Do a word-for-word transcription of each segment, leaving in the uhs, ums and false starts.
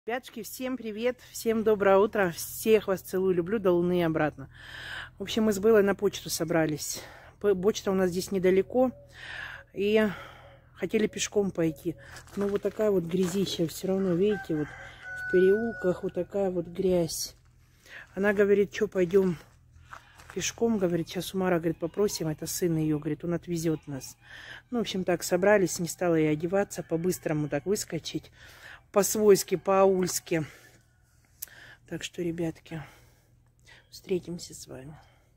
Ребятушки, всем привет, всем доброе утро, всех вас целую, люблю, до луны и обратно. В общем, мы с Беллой на почту собрались. Почта у нас здесь недалеко, и хотели пешком пойти. Но вот такая вот грязища, все равно, видите, вот в переулках вот такая вот грязь. Она говорит, что пойдем пешком, говорит, сейчас у Мара, говорит, попросим, это сын ее, говорит, он отвезет нас. Ну, в общем, так собрались, не стала я одеваться, по-быстрому так выскочить. По-свойски, по-аульски. Так что, ребятки, встретимся с вами.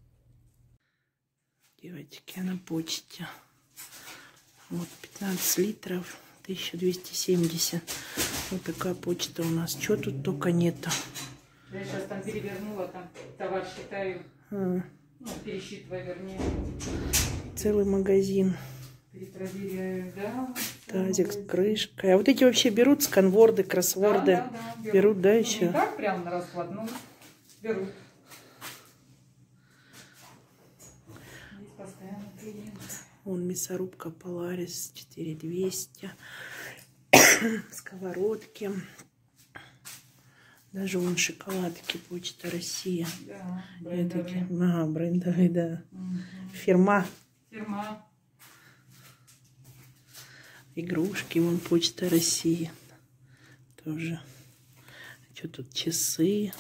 Девочки, на почте. Вот пятнадцать литров, тысяча двести семьдесят. Вот такая почта у нас. Чего тут только нету. Я сейчас там перевернула, там товар считаю. А. Ну, пересчитываю, вернее. Целый магазин. Перепроверяю, да. Тазик с крышкой. А вот эти вообще берут сканворды, кроссворды? Да, да, да, берут. Берут, да, ну, еще? Не так прям на расклад, но берут. Здесь постоянно клиенты. Вон мясорубка Polaris четыре двести. Сковородки. Даже вон шоколадки, Почта Россия. Да, брендовые. Ага, брендовые, да. Угу. Фирма. Фирма. Игрушки, вон Почта России. Тоже. Что тут? Часы.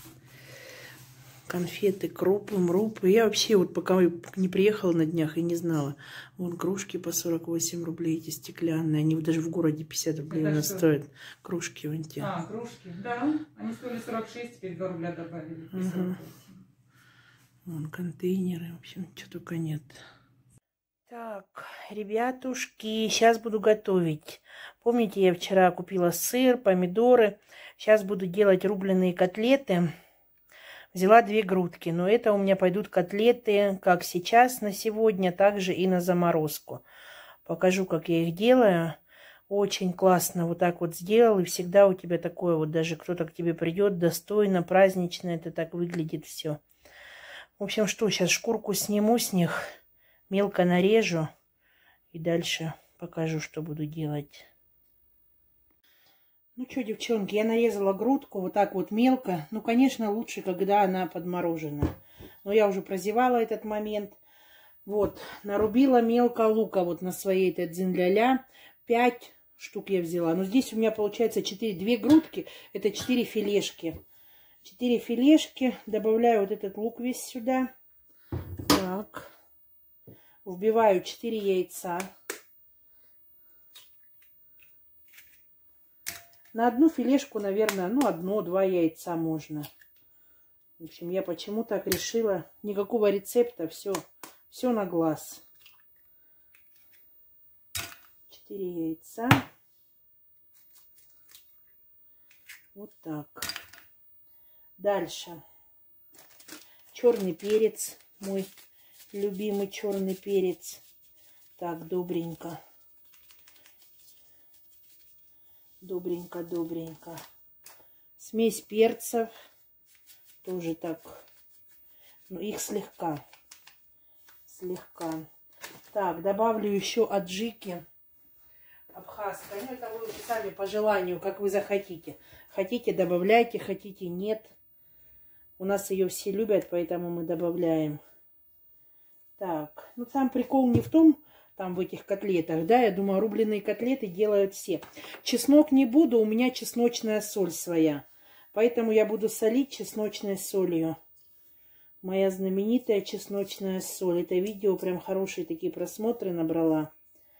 Конфеты, крупы, мрупы. Я вообще вот пока не приехала на днях и не знала. Вон кружки по сорок восемь рублей, эти стеклянные. Они даже в городе пятьдесят рублей у нас стоят. Кружки вон те. А, кружки, да. Они стоили сорок шесть, теперь два рубля добавили. Угу. Вон контейнеры. В общем, что только нет. Так, ребятушки, сейчас буду готовить. Помните, я вчера купила сыр, помидоры. Сейчас буду делать рубленые котлеты. Взяла две грудки, но это у меня пойдут котлеты как сейчас на сегодня, так же и на заморозку. Покажу, как я их делаю. Очень классно вот так вот сделал, и всегда у тебя такое вот, даже кто-то к тебе придет, достойно, празднично это так выглядит все. В общем, что, сейчас шкурку сниму с них, мелко нарежу и дальше покажу, что буду делать. Ну что, девчонки, я нарезала грудку вот так вот мелко. Ну, конечно, лучше, когда она подмороженная. Но я уже прозевала этот момент. Вот, нарубила мелко лука вот на своей этой дзинляля. Пять штук я взяла. Но здесь у меня получается четыре, две грудки. Это четыре филешки. Четыре филешки. Добавляю вот этот лук весь сюда. Так. Вбиваю четыре яйца. На одну филешку, наверное, ну, одно-два яйца можно. В общем, я почему так решила. Никакого рецепта, все, все на глаз. Четыре яйца. Вот так. Дальше. Черный перец, мой любимый черный перец. Так, добренько. Добренько, добренько. Смесь перцев. Тоже так. Ну, их слегка. Слегка. Так, добавлю еще аджики. Абхазская. Ну, это вы сами по желанию, как вы захотите. Хотите, добавляйте, хотите, нет. У нас ее все любят, поэтому мы добавляем. Так, ну, сам прикол не в том, там в этих котлетах, да, я думаю, рубленые котлеты делают все. Чеснок не буду, у меня чесночная соль своя. Поэтому я буду солить чесночной солью. Моя знаменитая чесночная соль. Это видео прям хорошие такие просмотры набрала.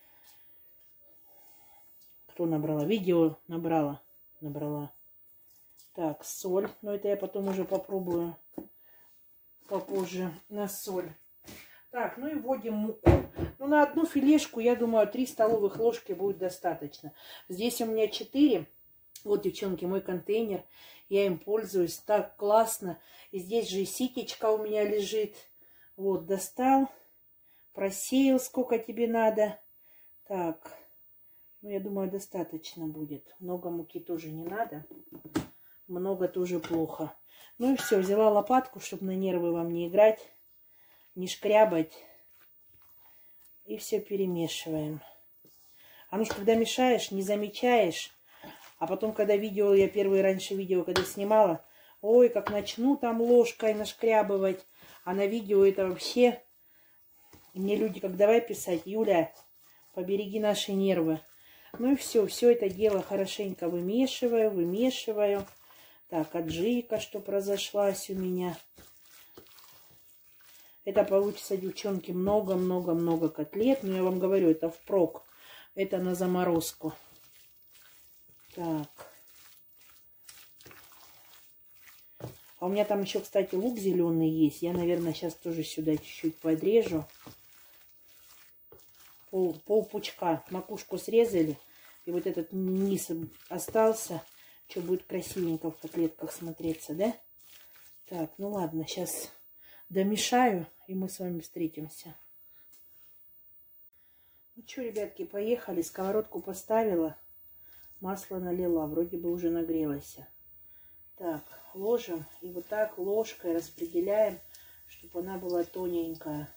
Кто набрала? Видео набрала. Набрала. Так, соль. Но это я потом уже попробую попозже на соль. Так, ну и вводим муку. Ну, на одну филешку, я думаю, три столовых ложки будет достаточно. Здесь у меня четыре. Вот, девчонки, мой контейнер. Я им пользуюсь. Так классно. И здесь же и ситечка у меня лежит. Вот, достал. Просеял, сколько тебе надо. Так. Ну, я думаю, достаточно будет. Много муки тоже не надо. Много тоже плохо. Ну и все, взяла лопатку, чтобы на нервы вам не играть. Не шкрябать. И все перемешиваем. А ну ж, когда мешаешь, не замечаешь, А потом, когда видео, я первые раньше видео, когда снимала, ой, как начну там ложкой нашкрябывать. А на видео это вообще... И мне люди как давай писать: Юля, побереги наши нервы. Ну и все, все это дело хорошенько вымешиваю, вымешиваю. Так, аджика, что произошлась у меня. Это получится, девчонки, много-много-много котлет. Но я вам говорю, это впрок. Это на заморозку. Так. А у меня там еще, кстати, лук зеленый есть. Я, наверное, сейчас тоже сюда чуть-чуть подрежу. Пол, пол пучка. Макушку срезали. И вот этот низ остался. Что будет красивенько в котлетках смотреться, да? Так, ну ладно, сейчас домешаю, и мы с вами встретимся. Ну что, ребятки, поехали. Сковородку поставила. Масло налила. Вроде бы уже нагрелось. Так, ложим. И вот так ложкой распределяем, чтобы она была тоненькая.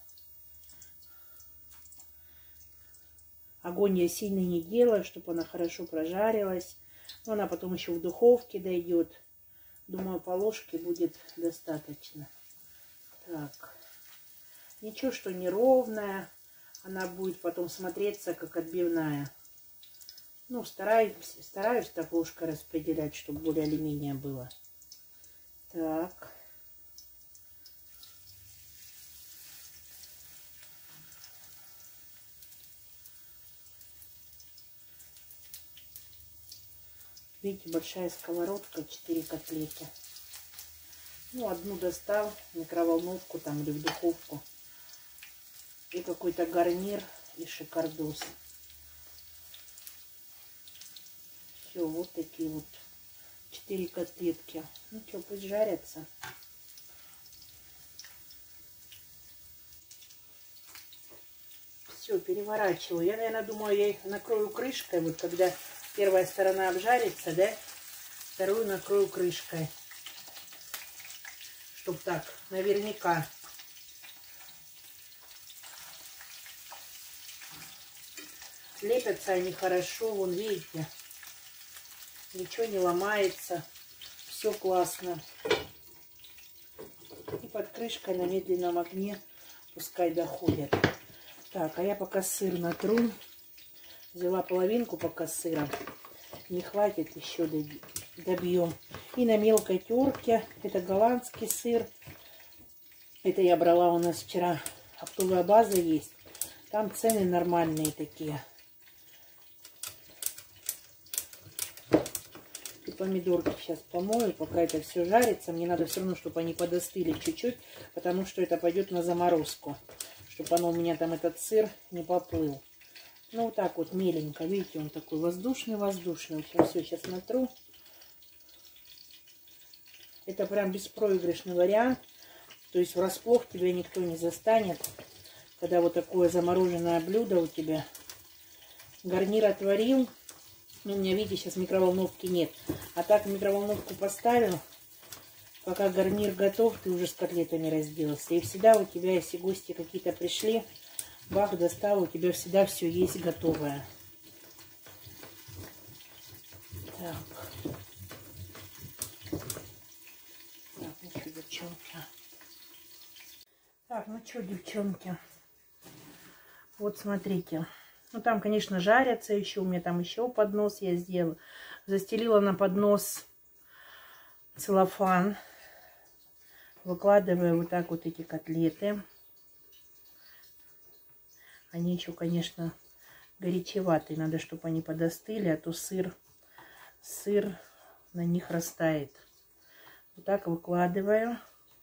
Огонь я сильно не делаю, чтобы она хорошо прожарилась. Но она потом еще в духовке дойдет. Думаю, по ложке будет достаточно. Так. Ничего, что неровная. Она будет потом смотреться, как отбивная. Ну, стараюсь, стараюсь так ложкой распределять, чтобы более или менее было. Так. Видите, большая сковородка, четыре котлеты. Ну, одну достал в микроволновку там или в духовку. И какой-то гарнир и шикардос. Все, вот такие вот четыре котлетки. Ну что, пусть жарятся. Все, переворачиваю. Я, наверное, думаю, я их накрою крышкой. Вот когда первая сторона обжарится, да, вторую накрою крышкой. Чтоб так, наверняка. Лепятся они хорошо, вон, видите. Ничего не ломается. Все классно. И под крышкой на медленном огне пускай доходят. Так, а я пока сыр натру. Взяла половинку пока сыра. Не хватит, еще добьем. И на мелкой терке. Это голландский сыр. Это я брала у нас вчера. Оптовая база есть. Там цены нормальные такие. И помидорки сейчас помою, пока это все жарится. Мне надо все равно, чтобы они подостыли чуть-чуть. Потому что это пойдет на заморозку. Чтобы оно у меня там, этот сыр, не поплыл. Ну, вот так вот меленько. Видите, он такой воздушный-воздушный. В общем, все, сейчас натру. Это прям беспроигрышный вариант. То есть врасплох тебя никто не застанет. Когда вот такое замороженное блюдо у тебя. Гарнир отварил. Ну, у меня, видите, сейчас микроволновки нет. А так микроволновку поставил. Пока гарнир готов, ты уже с котлетами разделался. И всегда у тебя, если гости какие-то пришли, бах, достал, у тебя всегда все есть готовое. Так. Так, ну что, девчонки. Так, ну что, девчонки. Вот смотрите. Ну там, конечно, жарятся еще. У меня там еще поднос я сделала. Застелила на поднос целлофан. Выкладываю вот так вот эти котлеты. Они еще, конечно, горячеватые. Надо, чтобы они подостыли, а то сыр, сыр на них растает. Вот так выкладываю.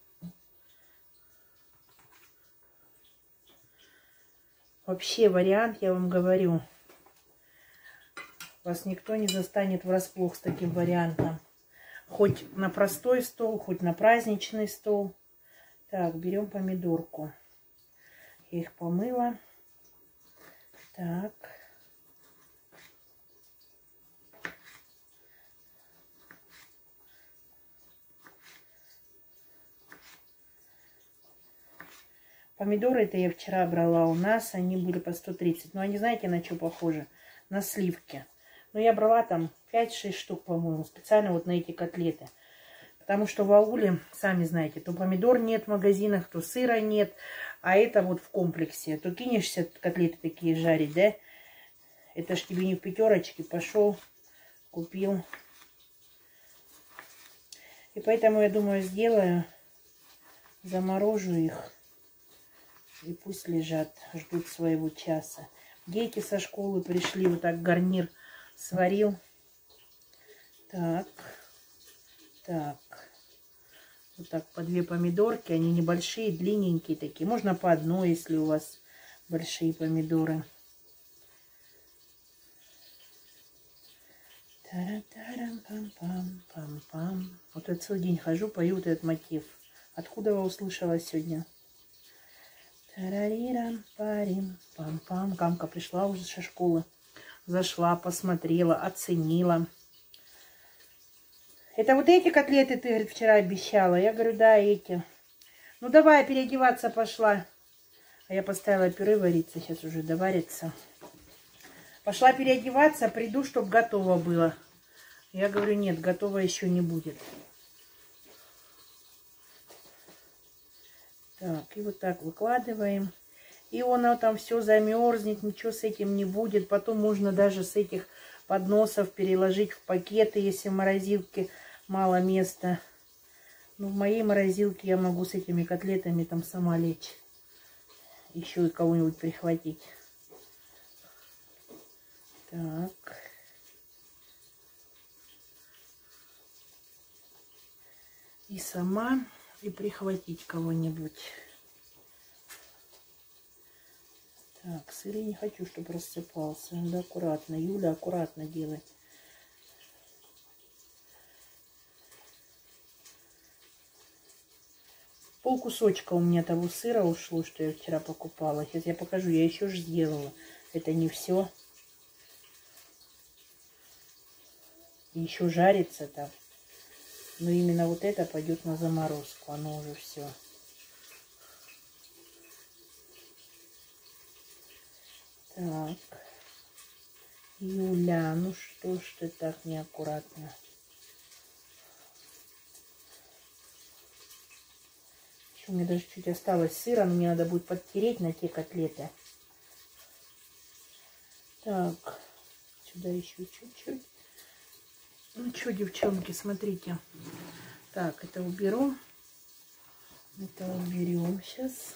Вообще вариант, я вам говорю, вас никто не застанет врасплох с таким вариантом. Хоть на простой стол, хоть на праздничный стол. Так, берем помидорку. Я их помыла. Так. Помидоры это я вчера брала у нас. Они были по сто тридцать. Но они, знаете, на что похожи? На сливки. Но я брала там пять-шесть штук, по-моему, специально вот на эти котлеты. Потому что в ауле, сами знаете, то помидор нет в магазинах, то сыра нет. А это вот в комплексе. То кинешься котлеты такие жарить, да? Это ж тебе не в пятерочке. Пошел, купил. И поэтому, я думаю, сделаю. Заморожу их. И пусть лежат, ждут своего часа. Дети со школы пришли. Вот так гарнир сварил. Так. Так. Вот так по две помидорки. Они небольшие, длинненькие такие. Можно по одной, если у вас большие помидоры. Та-ра-та-рам-пам-пам-пам-пам. Вот я целый день хожу, пою вот этот мотив. Откуда вы услышала сегодня? Тарарирам-парим, пам-пам. Камка пришла уже со школы. Зашла, посмотрела, оценила. Это вот эти котлеты ты, говорит, вчера обещала? Я говорю, да, эти. Ну, давай, переодеваться пошла. А я поставила пюре вариться, сейчас уже доварится. Пошла переодеваться, приду, чтобы готово было. Я говорю, нет, готово еще не будет. Так, и вот так выкладываем. И оно там все замерзнет, ничего с этим не будет. Потом можно даже с этих подносов переложить в пакеты, если в морозилке мало места. Ну, в моей морозилке я могу с этими котлетами там сама лечь. Еще и кого-нибудь прихватить. Так. И сама, и прихватить кого-нибудь. Так, сыр я не хочу, чтобы рассыпался. Надо аккуратно. Юля, аккуратно делай. Пол кусочка у меня того сыра ушло, что я вчера покупала. Сейчас я покажу. Я еще же сделала. Это не все. Еще жарится там. Но именно вот это пойдет на заморозку. Оно уже все. Так. Юля, ну что ж ты так неаккуратно? Еще у меня даже чуть осталось сыра, но мне надо будет подтереть на те котлеты. Так. Сюда еще чуть-чуть. Ну что, девчонки, смотрите. Так, это уберу. Это уберем сейчас.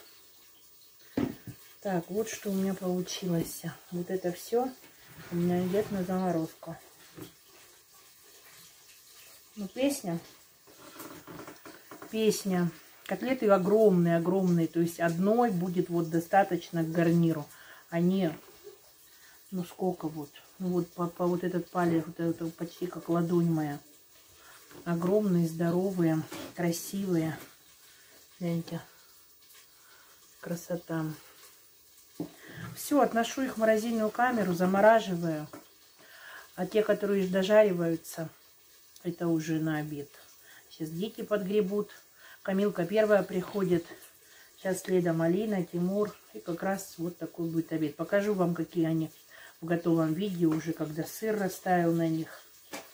Так, вот что у меня получилось. Вот это все у меня идет на заморозку. Ну, песня. Песня. Котлеты огромные, огромные. То есть одной будет вот достаточно к гарниру. Они, ну сколько вот. Ну вот по, по вот этот палец, вот это почти как ладонь моя. Огромные, здоровые, красивые. Гляньте. Красота. Все, отношу их в морозильную камеру, замораживаю. А те, которые дожариваются, это уже на обед. Сейчас дети подгребут. Камилка первая приходит. Сейчас следом Алина, Тимур. И как раз вот такой будет обед. Покажу вам, какие они в готовом виде уже, когда сыр растаял на них.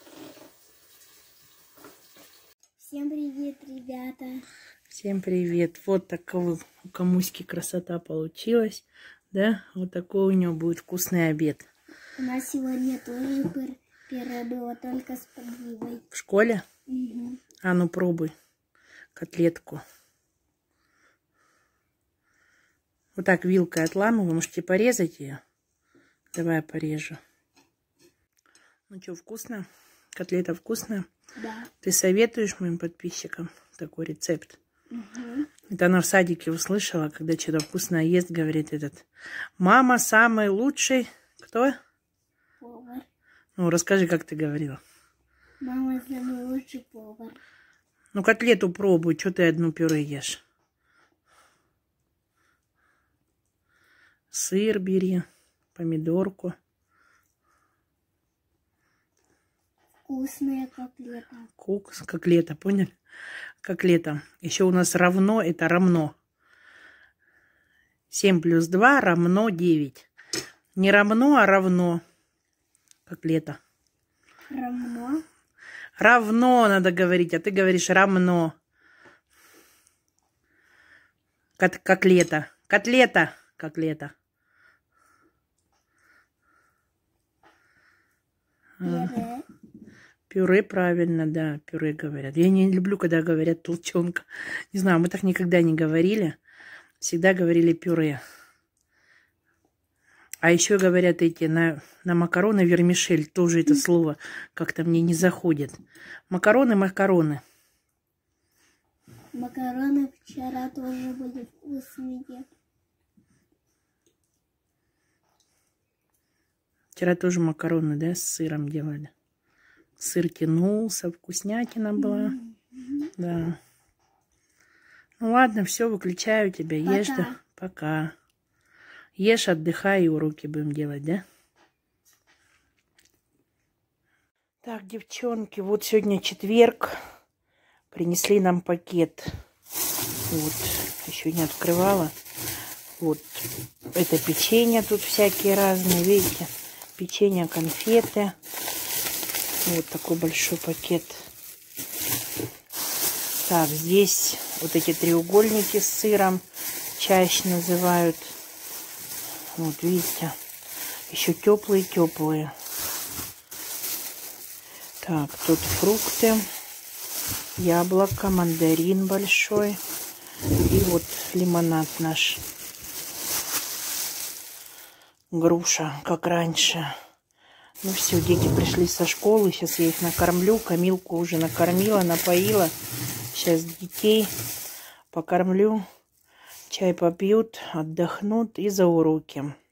Всем привет, ребята. Всем привет. Вот такая у Камуськи красота получилась. Да, вот такой у него будет вкусный обед. У нас сегодня тоже пыр пюре было, только с подливой. В школе? Угу. А ну пробуй котлетку. Вот так вилкой отламываю. Можете порезать ее. Давай я порежу. Ну что, вкусно? Котлета вкусная? Да. Ты советуешь моим подписчикам такой рецепт? Угу. Это она в садике услышала, когда что-то вкусное ест, говорит этот. Мама самый лучший. Кто? Повар. Ну, расскажи, как ты говорила. Мама самый лучший повар. Ну, котлету пробуй, что ты одну пюре ешь. Сыр бери, помидорку. Вкусная котлета. Кукс, котлета, поняли? Котлета. Еще у нас равно, это равно. семь плюс два равно девять. Не равно, а равно. Котлета. Равно. Равно надо говорить, а ты говоришь равно. Кот котлета. Котлета. Котлета. Пюре. Пюре, правильно, да, пюре говорят. Я не люблю, когда говорят толченка. Не знаю, мы так никогда не говорили. Всегда говорили пюре. А еще говорят эти на, на макароны вермишель. Тоже это слово как-то мне не заходит. Макароны, макароны. Макароны вчера тоже были вкусные. Вчера тоже макароны, да, с сыром делали. Сыр тянулся, вкуснятина была. Mm-hmm. Да. Ну ладно, все, выключаю тебя. Пока. Ешь, да. Пока. Ешь, отдыхай, и уроки будем делать, да? Так, девчонки, вот сегодня четверг. Принесли нам пакет. Вот, еще не открывала. Вот, это печенье тут всякие разные, видите? Печенье, конфеты. Вот такой большой пакет. Так, здесь вот эти треугольники с сыром. Чащ называют. Вот, видите? Еще теплые-теплые. Так, тут фрукты. Яблоко, мандарин большой. И вот лимонад наш. Груша, как раньше. Ну все, дети пришли со школы. Сейчас я их накормлю. Камилку уже накормила, напоила. Сейчас детей покормлю. Чай попьют, отдохнут и за уроки.